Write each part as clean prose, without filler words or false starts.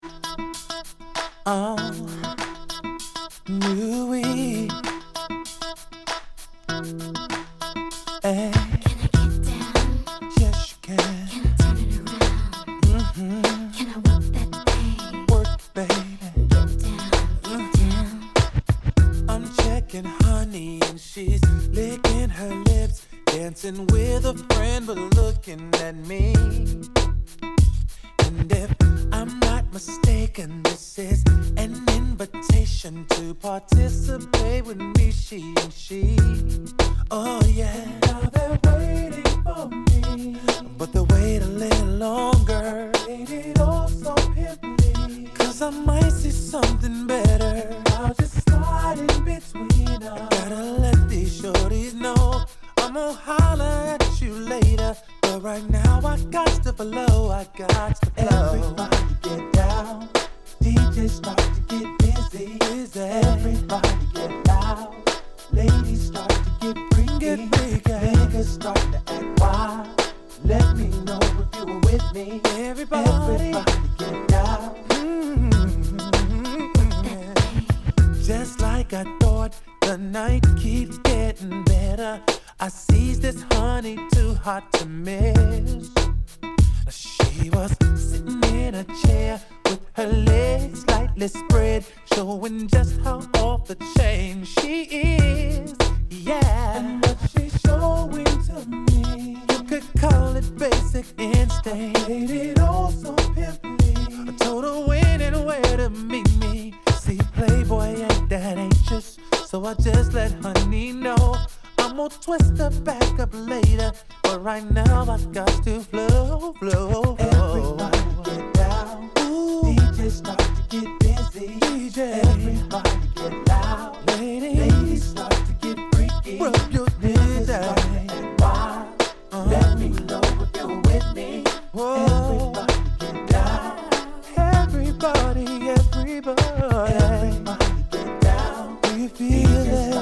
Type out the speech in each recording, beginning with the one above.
Louis. Hey. Can I get down? Yes, you can. Can I turn it around? Mm-hmm. Can I work that thing? Work, baby. Get down, get down. I'm checking honey and she's licking her lips, dancing with a friend but looking at me. And if I'm not mistaken, this is an invitation to participate with me, she and she. Oh yeah, now they're waiting for me, but they wait a little longer. Made it all so pimply, 'cause I might see something better. I'll just slide in between us. Gotta let these shorties know I'm gonna holler at you later, but right now I got to flow. I got to flow. Everybody get down. DJ start to get busy. Everybody get loud. Ladies start to get freaky. Niggas start to act wild. Let me know if you were with me. Everybody get down. Just like I thought, the night keeps getting better. I sees this honey too hot to miss. She was sitting in a chair with her legs slightly spread, showing just how off the chain she is. Yeah, and what she's showing to me, you could call it basic instinct. I made it all so pimply. I told her when and where to meet me. See, Playboy ain't that anxious, so I just let honey know I'm gonna twist her back up later, but right now I got to flow, flow. Everybody get down. Ooh. DJ start to get busy. DJ. Everybody get loud. Ladies start to get freaky. Rub your knees down. Let me know if you're with me. Whoa. Everybody get down. Everybody, everybody. Everybody get down. Do you feel it?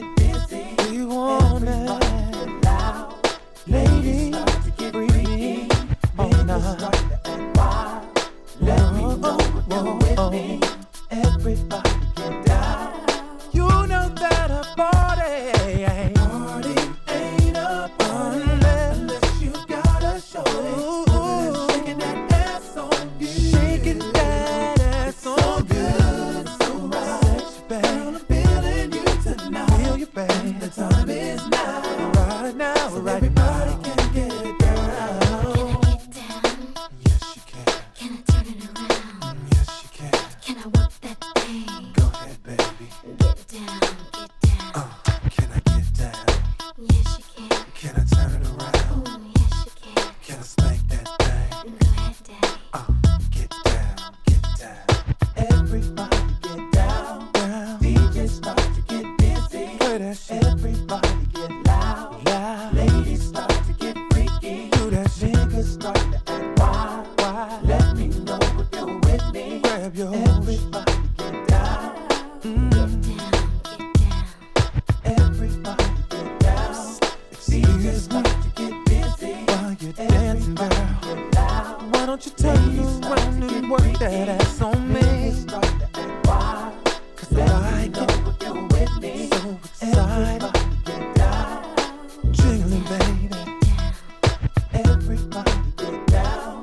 Ladies, freaky. Oh, nah. Let me know if you're with me. Everybody get down. You know that a party ain't a party unless you got a show. Shaking that ass on you. Shaking that ass on good. So right, babe. I'm feeling you tonight. Feel you, babe. The time is now. Right now, so right. Everybody can get it down. Can I get down? Yes, you can. Can I turn it around? Yes, you can. Can I work that thing? Go ahead, baby. Get down, get down. Can I get down? Yes, you can. Can I turn it around? Ooh, yes, you can. Can I spank that thing? Go ahead, daddy. Get down, get down. Everybody get down. DJ start to get busy. Play that shit. Everybody get loud. Ladies start to get freaky. Do that shit. Niggas start to act wild. Let me know if you're with me. Grab your everybody get down. Get down. Everybody get down. DJ start to get busy. While you're dancing, girl, why don't you turn around and work that ass on me? Start to act wild. 'Cause I get so excited. Get down. Jiggling, baby. Everybody get down.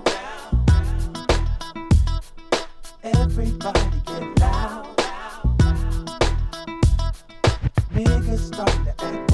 Everybody get loud. Niggas start to act